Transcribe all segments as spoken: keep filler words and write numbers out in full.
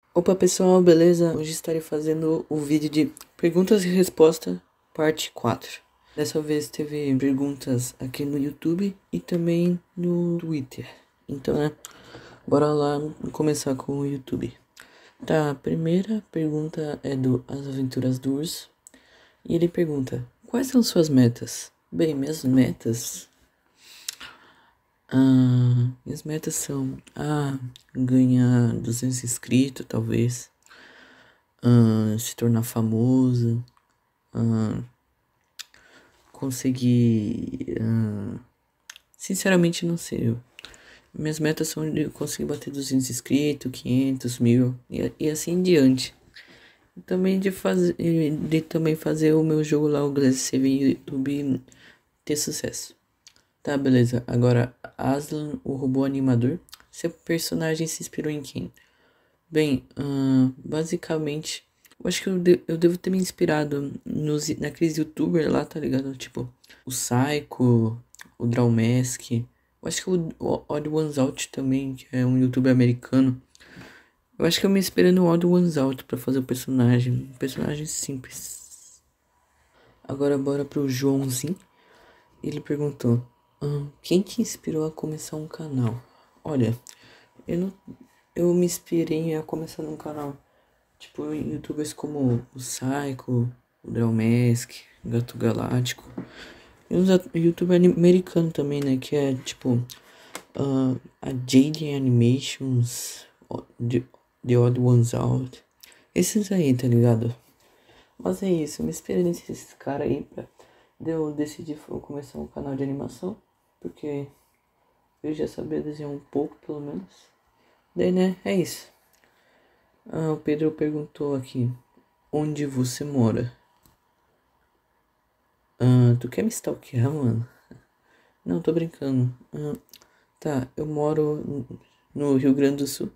Opa pessoal, beleza? Hoje estarei fazendo o vídeo de perguntas e respostas, parte quatro. Dessa vez teve perguntas aqui no YouTube e também no Twitter. Então, né, bora lá começar com o YouTube. Tá, a primeira pergunta é do As Aventuras do Urso. E ele pergunta, quais são suas metas? Bem, minhas metas... Ah, minhas metas são ah, ganhar duzentos inscritos, talvez. Ah, se tornar famoso. Ah, conseguir. Ah, sinceramente, não sei. Minhas metas são de conseguir bater duzentos inscritos, quinhentos, mil e, e assim em diante. E também de fazer, de também fazer o meu jogo lá, o Glass Seven YouTube, ter sucesso. Tá, beleza. Agora, Aslan, o robô animador. Seu personagem se inspirou em quem? Bem, uh, basicamente, eu acho que eu, de eu devo ter me inspirado nos, naqueles youtubers lá, tá ligado? Tipo, o Psycho, o Drawmask. Eu acho que o, o Odd Ones Out também, que é um youtuber americano. Eu acho que eu me inspirei no Odd Ones Out pra fazer o personagem. Um personagem simples. Agora bora pro Joãozinho. Ele perguntou, ah, quem te inspirou a começar um canal? Olha, eu não, eu me inspirei a começar um canal, tipo, youtubers como o Psycho, o Drawmask, Gato Galáctico. E uns youtubers americanos também, né, que é, tipo, uh, a Jade Animations, The, The Odd Ones Out. Esses aí, tá ligado? Mas é isso, eu me inspirei nesses caras aí pra... Eu decidi começar um canal de animação, porque eu já sabia desenhar um pouco, pelo menos. Daí, né, é isso. Ah, o Pedro perguntou aqui, onde você mora? Ah, tu quer me stalkear, mano? Não, tô brincando. Ah, tá, eu moro no Rio Grande do Sul.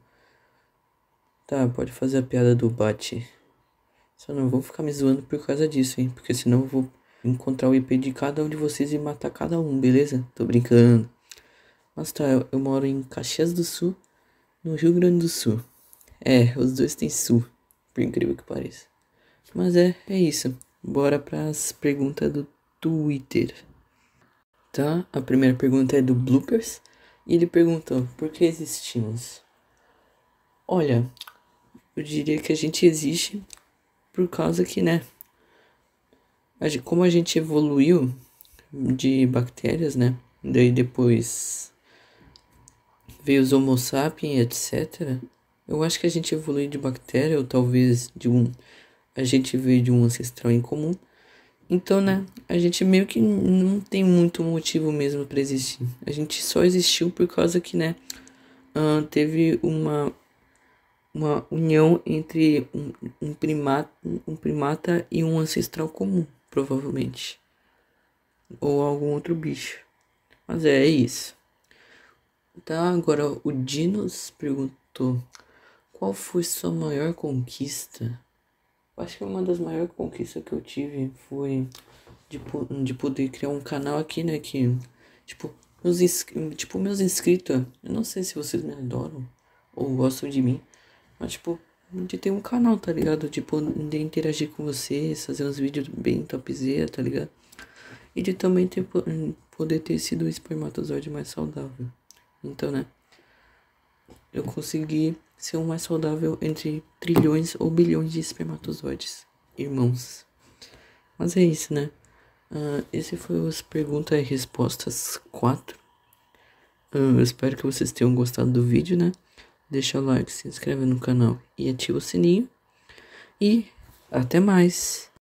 Tá, pode fazer a piada do bate. Só não vou ficar me zoando por causa disso, hein? Porque senão eu vou encontrar o I P de cada um de vocês e matar cada um, beleza? Tô brincando. Mas tá, eu, eu moro em Caxias do Sul, no Rio Grande do Sul. É, os dois têm sul, por incrível que pareça. Mas é, é isso. Bora pras perguntas do Twitter. Tá, a primeira pergunta é do Bloopers. E ele perguntou, por que existimos? Olha, eu diria que a gente existe por causa que, né? A gente, como a gente evoluiu de bactérias, né? Daí depois veio os Homo sapiens, etcétera. Eu acho que a gente evoluiu de bactéria, ou talvez de um... A gente veio de um ancestral em comum. Então, né, a gente meio que não tem muito motivo mesmo pra existir. A gente só existiu por causa que, né, uh, teve uma, uma união entre um, um, primata, um primata e um ancestral comum, provavelmente. Ou algum outro bicho. Mas é, é isso. Tá, agora o Dinos perguntou, qual foi sua maior conquista? Eu acho que uma das maiores conquistas que eu tive foi de, de poder criar um canal aqui, né? Que, tipo, meus, ins, tipo, meus inscritos, eu não sei se vocês me adoram ou gostam de mim, mas, tipo, de ter um canal, tá ligado? De poder interagir com vocês, fazer uns vídeos bem topzera, tá ligado? E de também ter, poder ter sido o espermatozoide mais saudável. Então, né? Eu consegui ser o mais saudável entre trilhões ou bilhões de espermatozoides, irmãos. Mas é isso, né? Uh, esse foi as perguntas e respostas quatro. Uh, eu espero que vocês tenham gostado do vídeo, né? Deixa o like, se inscreve no canal e ativa o sininho. E até mais!